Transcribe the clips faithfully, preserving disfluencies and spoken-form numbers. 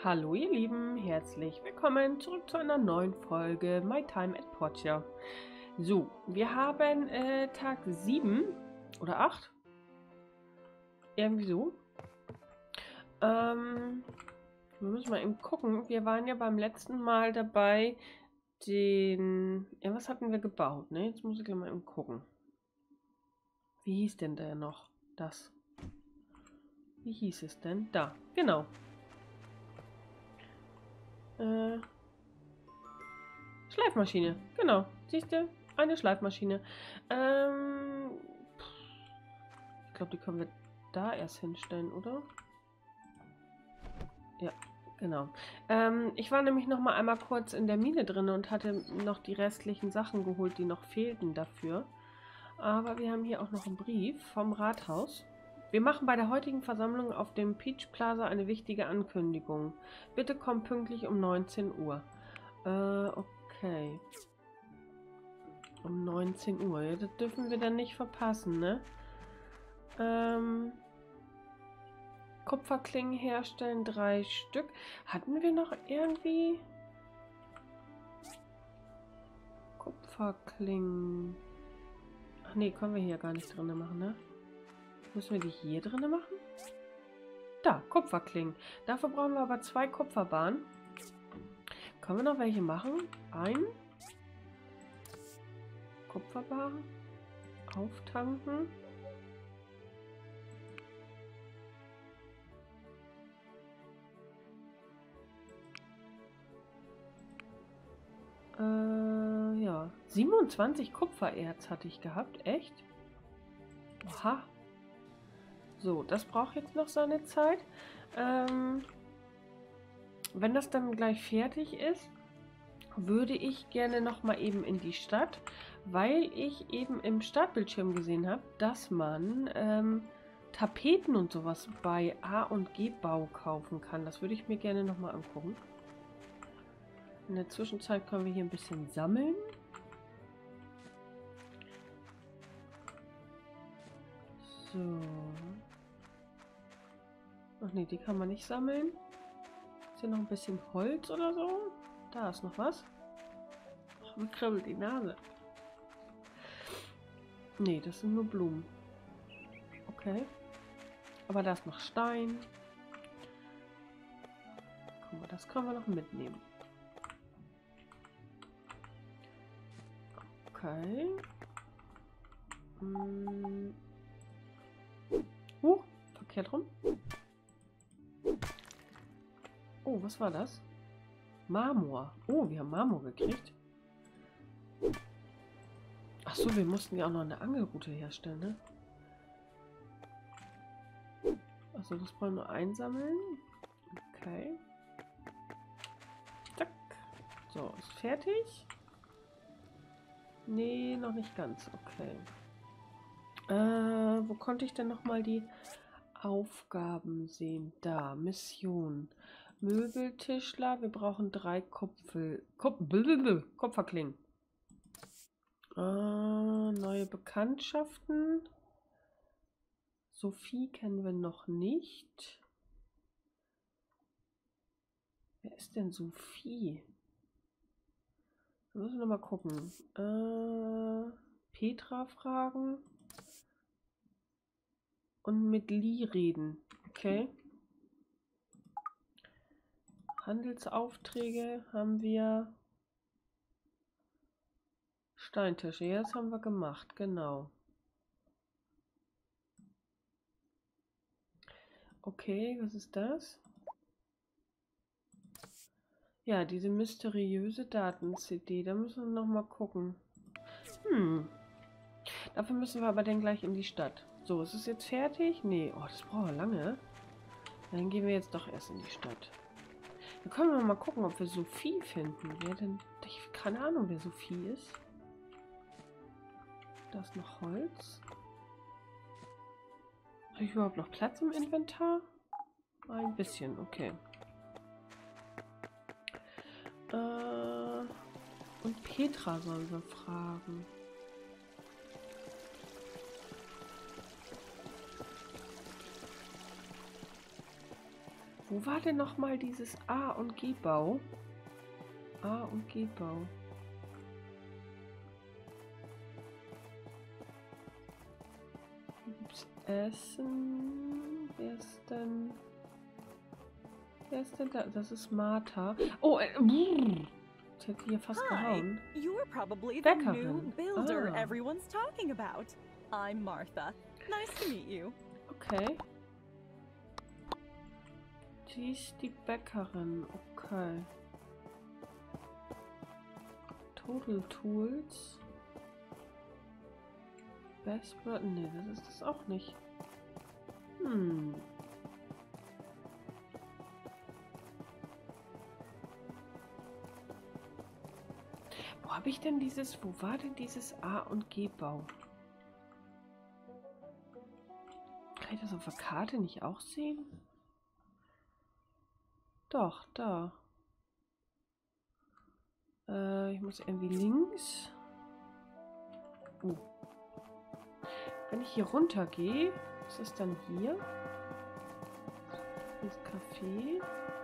Hallo ihr Lieben, herzlich willkommen zurück zu einer neuen Folge My Time at Portia. So, wir haben äh, Tag sieben oder acht. Irgendwie so. Ähm, wir müssen mal eben gucken. Wir waren ja beim letzten Mal dabei, den... Ja, was hatten wir gebaut, ne? Jetzt muss ich gleich mal eben gucken. Wie hieß denn der noch? Das. Wie hieß es denn? Da, genau. Äh... Schleifmaschine, genau. Siehst du? Eine Schleifmaschine. Ähm, ich glaube, die können wir da erst hinstellen, oder? Ja, genau. Ähm, ich war nämlich noch mal einmal kurz in der Mine drin und hatte noch die restlichen Sachen geholt, die noch fehlten dafür. Aber wir haben hier auch noch einen Brief vom Rathaus. Wir machen bei der heutigen Versammlung auf dem Peach Plaza eine wichtige Ankündigung. Bitte komm pünktlich um neunzehn Uhr. Äh, okay. Um neunzehn Uhr. Ja, das dürfen wir dann nicht verpassen, ne? Ähm, Kupferklingen herstellen, drei Stück. Hatten wir noch irgendwie Kupferklingen? Ach nee, können wir hier gar nicht drin machen, ne? Müssen wir die hier drin machen? Da, Kupferklingen. Dafür brauchen wir aber zwei Kupferbahnen. Können wir noch welche machen? Ein Kupferbahn. Auftanken. Äh, ja. siebenundzwanzig Kupfererz hatte ich gehabt. Echt? Oha. So, das braucht jetzt noch seine Zeit. Ähm, wenn das dann gleich fertig ist, würde ich gerne noch mal eben in die Stadt, weil ich eben im Startbildschirm gesehen habe, dass man ähm, Tapeten und sowas bei A und G Bau kaufen kann. Das würde ich mir gerne noch mal angucken. In der Zwischenzeit können wir hier ein bisschen sammeln. So. Ach nee, die kann man nicht sammeln. Ist hier noch ein bisschen Holz oder so? Da ist noch was. Ach, mir kribbelt die Nase. Nee, das sind nur Blumen. Okay. Aber da ist noch Stein. Guck mal, das können wir noch mitnehmen. Okay. Hm. Huch, verkehrt rum. Oh, was war das? Marmor. Oh, wir haben Marmor gekriegt. Ach so, wir mussten ja auch noch eine Angelrute herstellen, ne? Also das wollen wir einsammeln. Okay. Zack. So, ist fertig. Nee, noch nicht ganz. Okay. Äh, wo konnte ich denn noch mal die Aufgaben sehen? Da, Mission. Möbeltischler. Wir brauchen drei Kupfel, Kup Kupferklingen. Äh, neue Bekanntschaften. Sophie kennen wir noch nicht. Wer ist denn Sophie? Wir müssen noch mal gucken. Äh, Petra fragen. Und mit Lee reden. Okay. Handelsaufträge haben wir. Steintische, ja, das haben wir gemacht, genau. Okay, was ist das? Ja, diese mysteriöse Daten-C D, da müssen wir noch mal gucken. Hm. Dafür müssen wir aber dann gleich in die Stadt. So, ist es jetzt fertig? Nee, oh, das braucht lange. Dann gehen wir jetzt doch erst in die Stadt. Dann können wir mal gucken, ob wir Sophie finden. Wer denn? Ich habe keine Ahnung, wer Sophie ist. Da ist noch Holz. Habe ich überhaupt noch Platz im Inventar? Ein bisschen, okay. Äh, und Petra sollen wir fragen. Wo war denn noch mal dieses A- und G-Bau? A- und G-Bau. Gibt's Essen? Wer ist denn... Wer ist denn da? Das ist Martha. Oh, äh, brrr. Ich hätte hier fast gehauen. You are probably the Bäckerin. new builder Ah. everyone's talking about. I'm Martha. Nice to meet you. Okay. Die ist die Bäckerin. Okay. Total Tools. Best Bro- Nee, das ist das auch nicht. Hm. Wo habe ich denn dieses... Wo war denn dieses A- und G-Bau? Kann ich das auf der Karte nicht auch sehen? Doch, da. Äh, ich muss irgendwie links. Oh. Wenn ich hier runter gehe, ist es dann hier? Das Café.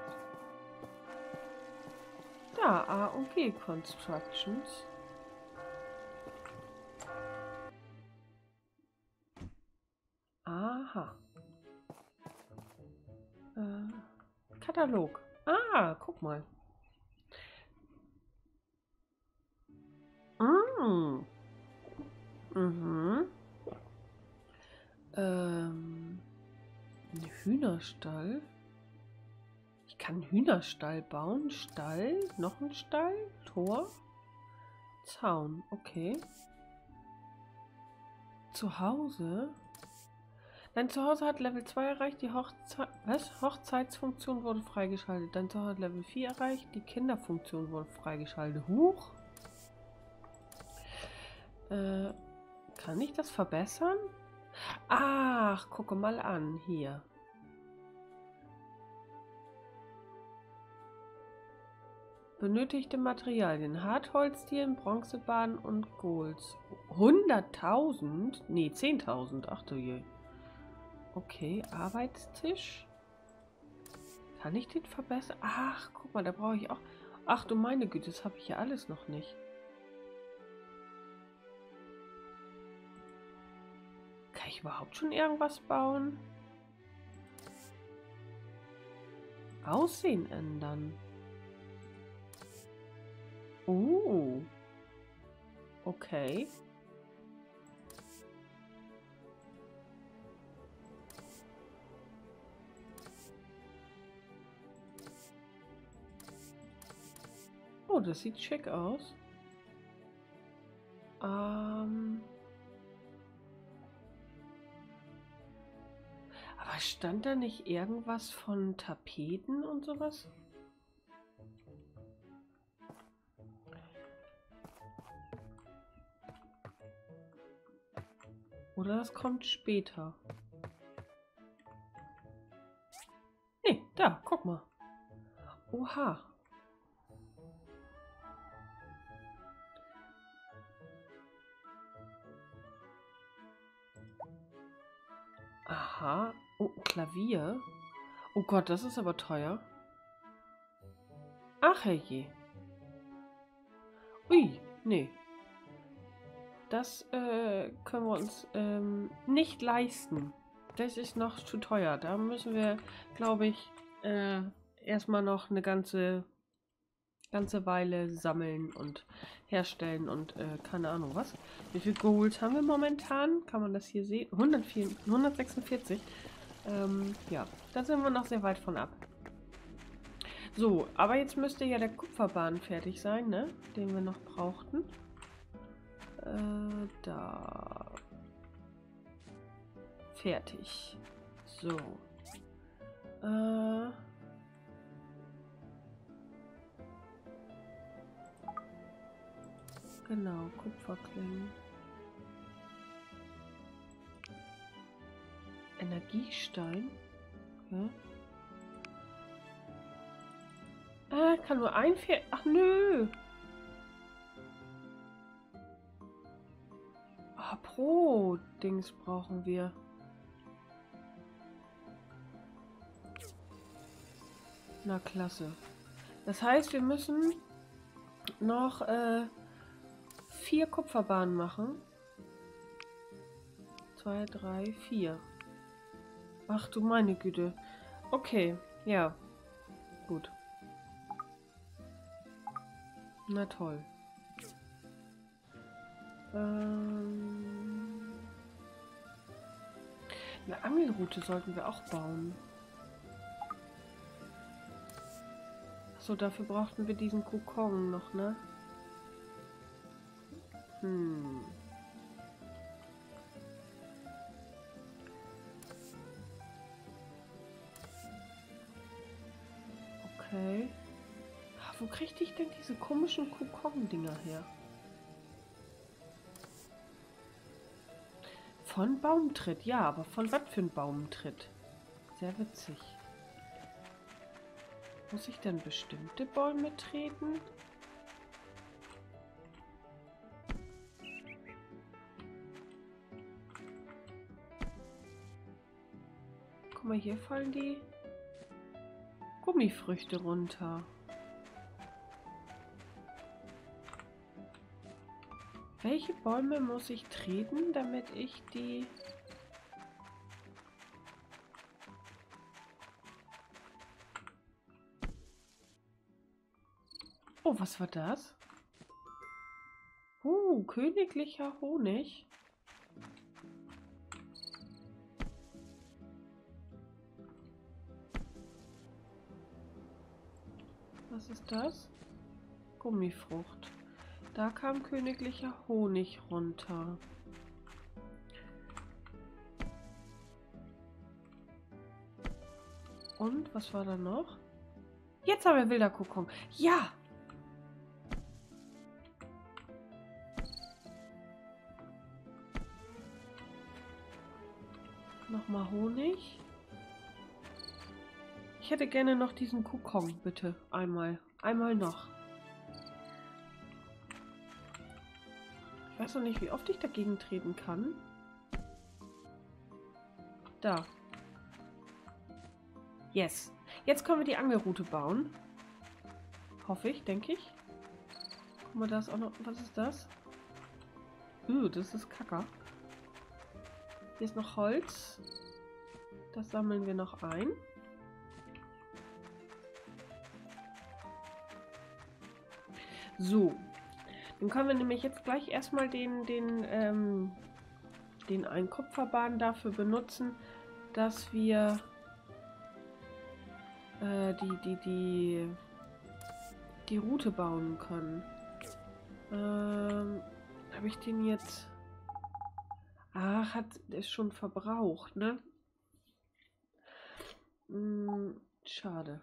Da, A und G Constructions. Aha. Äh, Katalog. Ah, guck mal. Mm. Mhm. Ähm, ein Hühnerstall. Ich kann einen Hühnerstall bauen. Stall, noch ein Stall, Tor, Zaun. Okay. Zu Hause. Dein Zuhause hat Level zwei erreicht. Die Hochze Was? Hochzeitsfunktion wurde freigeschaltet. Dein Zuhause hat Level vier erreicht. Die Kinderfunktion wurde freigeschaltet. Huch. Äh, kann ich das verbessern? Ach, gucke mal an. Hier. Benötigte Materialien. Hartholzdielen, Bronzebahn und Golds. hunderttausend? Nee, zehntausend. Ach du je. Okay, Arbeitstisch. Kann ich den verbessern? Ach, guck mal, da brauche ich auch... Ach du meine Güte, das habe ich ja alles noch nicht. Kann ich überhaupt schon irgendwas bauen? Aussehen ändern. Oh. Okay. Oh, das sieht schick aus. Ähm... Aber stand da nicht irgendwas von Tapeten und sowas? Oder das kommt später? Nee, da, guck mal. Oha. Aha. Oh, Klavier. Oh Gott, das ist aber teuer. Ach herrje. Ui, nee. Das äh, können wir uns ähm, nicht leisten. Das ist noch zu teuer. Da müssen wir, glaube ich, äh, erstmal noch eine ganze, ganze Weile sammeln und herstellen und äh, keine Ahnung was. Wie viele Goals haben wir momentan? Kann man das hier sehen? hundertvier, hundertsechsundvierzig. Ähm, ja, da sind wir noch sehr weit von ab. So, aber jetzt müsste ja der Kupferbahn fertig sein, ne? Den wir noch brauchten. Äh, da. Fertig. So. Äh. Genau, Kupferklingen. Energiestein. Okay. Ah, kann nur ein Pferd. Ach nö. Ah, pro Dings brauchen wir. Na klasse. Das heißt, wir müssen noch äh, vier Kupferbahnen machen. Zwei, drei, vier. Ach du meine Güte. Okay, ja. Gut. Na toll. Ähm, eine Angelroute sollten wir auch bauen. So, dafür brauchten wir diesen Kokon noch, ne? Hm. Okay. Ah, wo kriegte ich denn diese komischen Kokon-Dinger her? Von Baumtritt, ja, aber von was für ein Baumtritt? Sehr witzig. Muss ich denn bestimmte Bäume treten? Guck mal, hier fallen die Gummifrüchte runter. Welche Bäume muss ich treten, damit ich die... Oh, was war das? Uh, königlicher Honig. Was ist das? Gummifrucht. Da kam königlicher Honig runter. Und, was war da noch? Jetzt haben wir wilder Kokon. Ja! Nochmal Honig. Ich hätte gerne noch diesen Kokon, bitte. Einmal. Einmal noch. Ich weiß noch nicht, wie oft ich dagegen treten kann. Da. Yes. Jetzt können wir die Angelroute bauen. Hoffe ich, denke ich. Guck mal, da ist auch noch... Was ist das? Uh, das ist Kacker. Hier ist noch Holz. Das sammeln wir noch ein. So. Dann können wir nämlich jetzt gleich erstmal den, den, ähm, den einen Kupferbahn dafür benutzen, dass wir äh, die, die, die, die Route bauen können. Ähm, habe ich den jetzt... Ach, hat ist schon verbraucht, ne? Hm, schade.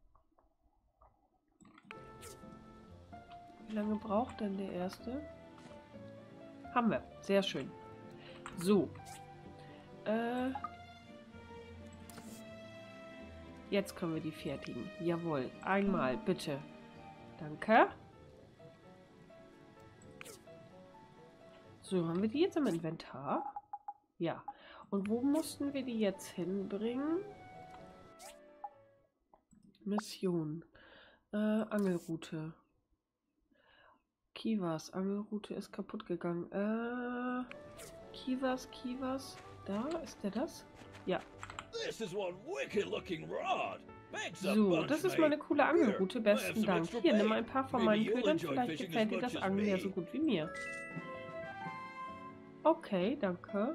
Wie lange braucht denn der erste? Haben wir. Sehr schön. So. Äh, jetzt können wir die fertigen. Jawohl. Einmal, bitte. Danke. So, haben wir die jetzt im Inventar? Ja. Und wo mussten wir die jetzt hinbringen? Mission. Äh, Angelroute. Kivas. Angelroute ist kaputt gegangen. Äh, Kivas, Kivas. Da, ist der das? Ja. So, das ist mal eine coole Angelroute. Besten Dank. Hier, nimm ein paar von meinen Ködern. Vielleicht gefällt dir das Angeln ja so gut wie mir. Okay, danke.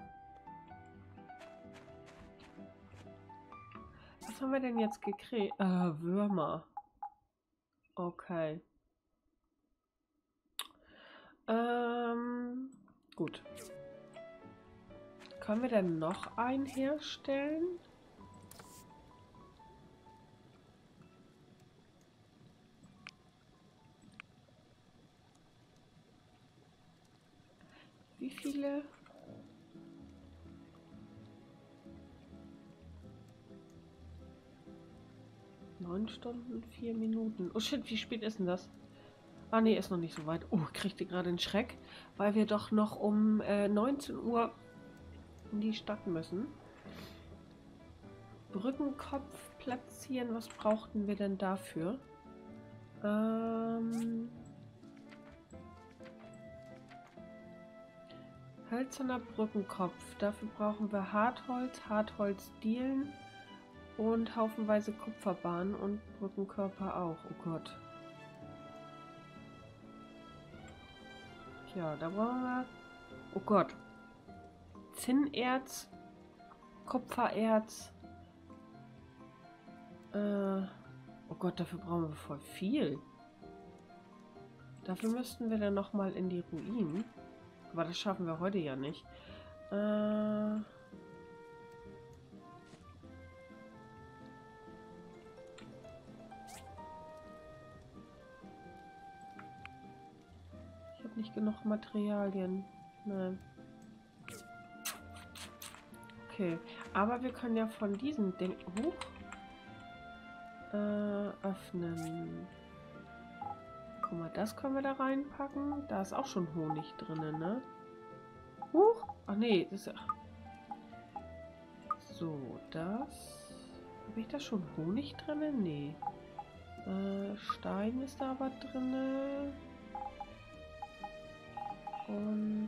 Was haben wir denn jetzt gekriegt? Äh, Würmer. Okay. Ähm, gut. Können wir denn noch einen herstellen? Wie viele? Neun Stunden, vier Minuten. Oh shit, wie spät ist denn das? Ah ne, ist noch nicht so weit. Oh, ich kriegte gerade einen Schreck, weil wir doch noch um äh, neunzehn Uhr in die Stadt müssen. Brückenkopf platzieren. Was brauchten wir denn dafür? Ähm... Hölzerner Brückenkopf. Dafür brauchen wir Hartholz, Hartholzdielen und haufenweise Kupferbahnen und Brückenkörper auch. Oh Gott. Tja, da brauchen wir... Oh Gott. Zinnerz, Kupfererz. Äh, oh Gott, dafür brauchen wir voll viel. Dafür müssten wir dann nochmal in die Ruinen. Aber das schaffen wir heute ja nicht. Äh... Ich habe nicht genug Materialien. Nein. Okay, aber wir können ja von diesen Ding hoch äh, öffnen. Guck mal, das können wir da reinpacken. Da ist auch schon Honig drin, ne? Huch! Ach nee, das ist ja... So, das... Habe ich da schon Honig drin? Nee. Äh, Stein ist da aber drin. Und...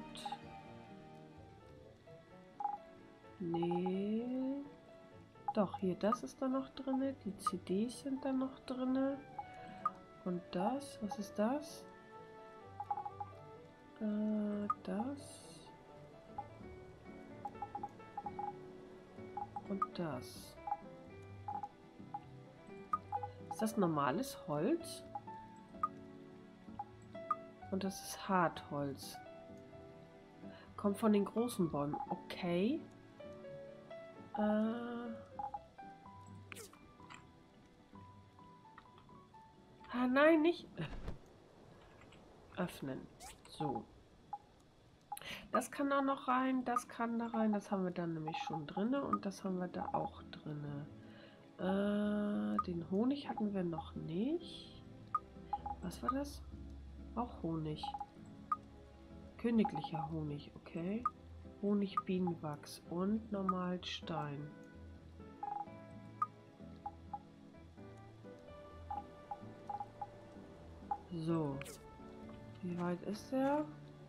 Nee. Doch, hier, das ist da noch drin. Die C Ds sind da noch drin. Und das, was ist das? Äh, das. Und das. Ist das normales Holz? Und das ist Hartholz. Kommt von den großen Bäumen. Okay. Äh. Ah, nein, nicht. Öffnen. So. Das kann da noch rein, das kann da rein. Das haben wir dann nämlich schon drin und das haben wir da auch drin. Äh, den Honig hatten wir noch nicht. Was war das? Auch Honig. Königlicher Honig, okay. Honigbienenwachs und normal Stein. So. Wie weit ist der?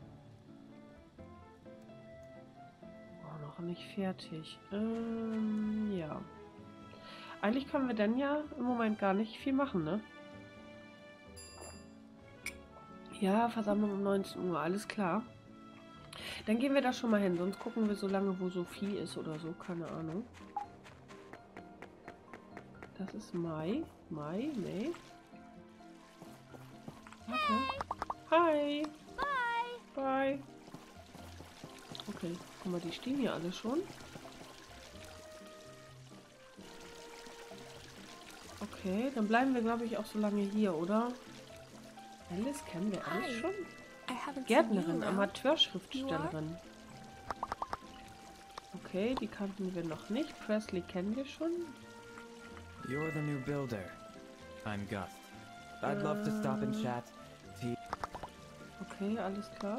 Oh, noch nicht fertig. Ähm, ja. Eigentlich können wir dann ja im Moment gar nicht viel machen, ne? Ja, Versammlung um neunzehn Uhr, alles klar. Dann gehen wir da schon mal hin, sonst gucken wir so lange, wo Sophie ist oder so, keine Ahnung. Das ist Mai. Mai, Mai. Warte. Hi. Bye. Bye. Okay, guck mal, die stehen hier alle schon. Okay, dann bleiben wir, glaube ich, auch so lange hier, oder? Alice kennen wir alles schon? Gärtnerin, Amateurschriftstellerin. Okay, die kannten wir noch nicht. Presley kennen wir schon. You're the new builder. I'm Gus. I'd love to stop and chat. Okay, alles klar.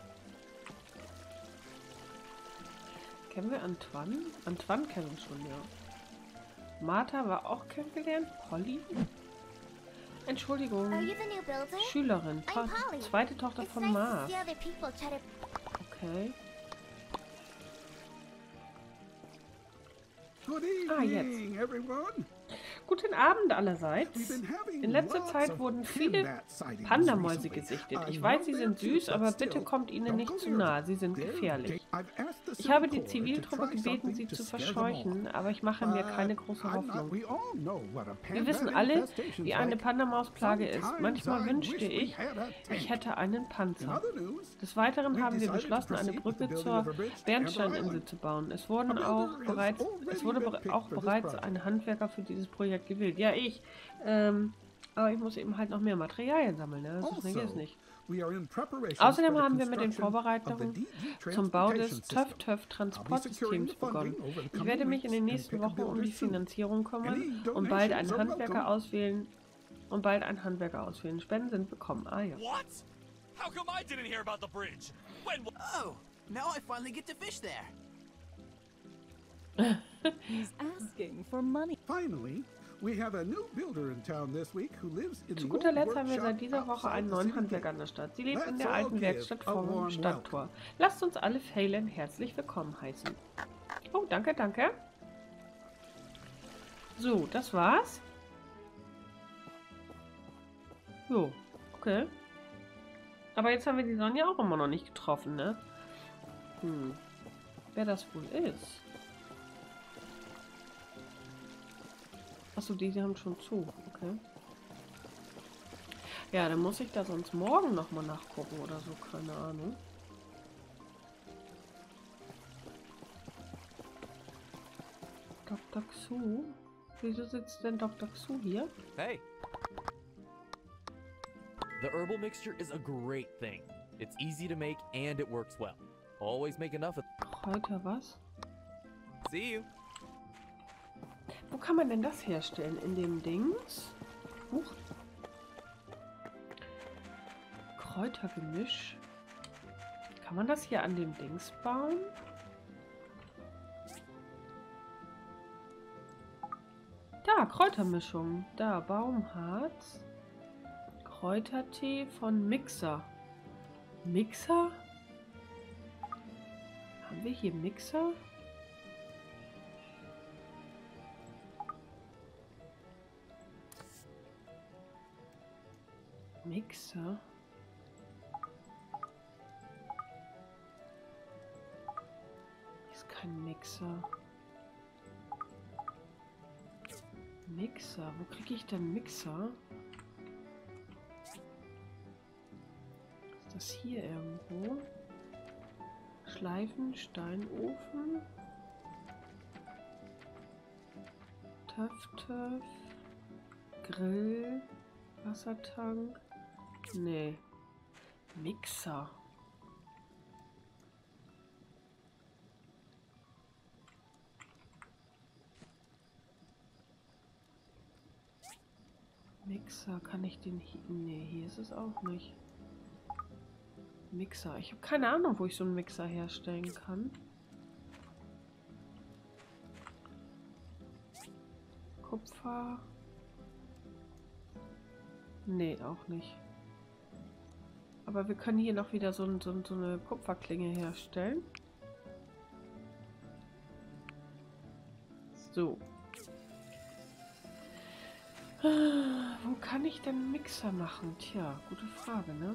Kennen wir Antoine? Antoine kennen wir schon, ja. Martha war auch kennengelernt. Polly? Entschuldigung. Schülerin. To zweite Tochter von nice Mars. Okay. Ah, jetzt. Everyone. Guten Abend allerseits. In letzter Zeit wurden viele Pandamäuse gesichtet. Ich weiß, sie sind süß, aber bitte kommt ihnen nicht zu nahe. Sie sind gefährlich. Ich habe die Ziviltruppe gebeten, sie zu verscheuchen, aber ich mache mir keine große Hoffnung. Wir wissen alle, wie eine Pandamausplage ist. Manchmal wünschte ich, ich hätte einen Panzer. Des Weiteren haben wir beschlossen, eine Brücke zur Bernsteininsel zu bauen. Es, wurden auch bereits, es wurde auch bereits ein Handwerker für dieses Projekt gewählt. Ja, ich. Ähm, aber ich muss eben halt noch mehr Materialien sammeln. Ne? Das ist also, nicht. Außerdem haben wir mit den Vorbereitungen zum Bau des TÜV-TÜV-Transportsystems begonnen. Ich werde mich in den nächsten Wochen um die Finanzierung kümmern und bald einen Handwerker auswählen. Und bald einen Handwerker auswählen. Spenden sind bekommen. Ah ja. How come I didn't hear about the bridge? When? Oh, now I finally get to fish there. He's asking for money. Finally, we have a new builder in town this week who lives in Zu the guter old Letzt haben wir workshop seit dieser Woche outside einen the neuen city Handwerker gate. an der Stadt. Sie lebt in Let's der all alten give Werkstatt a vom warm Stadttor. Lasst uns alle Phelan herzlich willkommen heißen. Oh, danke, danke. So, das war's. Jo, okay. Aber jetzt haben wir die Sonja auch immer noch nicht getroffen, ne? Hm. Wer das wohl ist? Achso, die, die haben schon zu. Okay. Ja, dann muss ich da sonst morgen nochmal nachgucken oder so. Keine Ahnung. Doktor Xu? Wieso sitzt denn Doktor Xu hier? Hey. The herbal mixture is a great thing. It's easy to make and it works well. Always make enough of. Kräuter was? See you. Wo kann man denn das herstellen? In dem Dings? Huch. Kräutergemisch. Kann man das hier an dem Dings bauen? Da, Kräutermischung. Da, Baumharz. Kräutertee von Mixer. Mixer? Haben wir hier Mixer? Mixer? Ist kein Mixer. Mixer? Wo kriege ich denn Mixer? Ist das hier irgendwo? Schleifen, Steinofen. Töff, Töff. Grill. Wassertank. Nee. Mixer. Mixer, kann ich den hier... Nee, hier ist es auch nicht. Mixer. Ich habe keine Ahnung, wo ich so einen Mixer herstellen kann. Kupfer. Nee, auch nicht. Aber wir können hier noch wieder so, ein, so, so eine Kupferklinge herstellen. So. Wo kann ich denn einen Mixer machen? Tja, gute Frage, ne?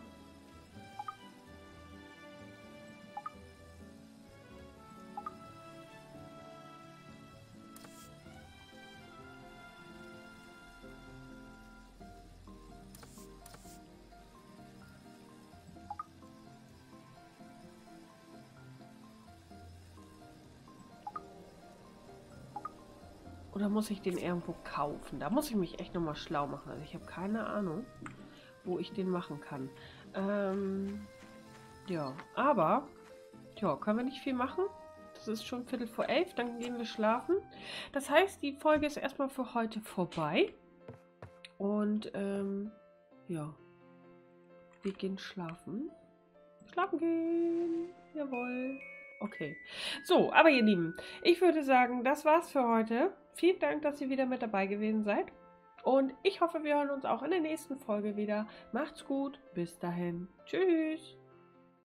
Oder muss ich den irgendwo kaufen? Da muss ich mich echt nochmal schlau machen. Also ich habe keine Ahnung, wo ich den machen kann. Ähm, ja, aber, ja, können wir nicht viel machen. Das ist schon Viertel vor elf, dann gehen wir schlafen. Das heißt, die Folge ist erstmal für heute vorbei. Und, ähm, ja, wir gehen schlafen. Schlafen gehen. Jawohl. Okay. So, aber ihr Lieben, ich würde sagen, das war's für heute. Vielen Dank, dass ihr wieder mit dabei gewesen seid. Und ich hoffe, wir hören uns auch in der nächsten Folge wieder. Macht's gut. Bis dahin. Tschüss.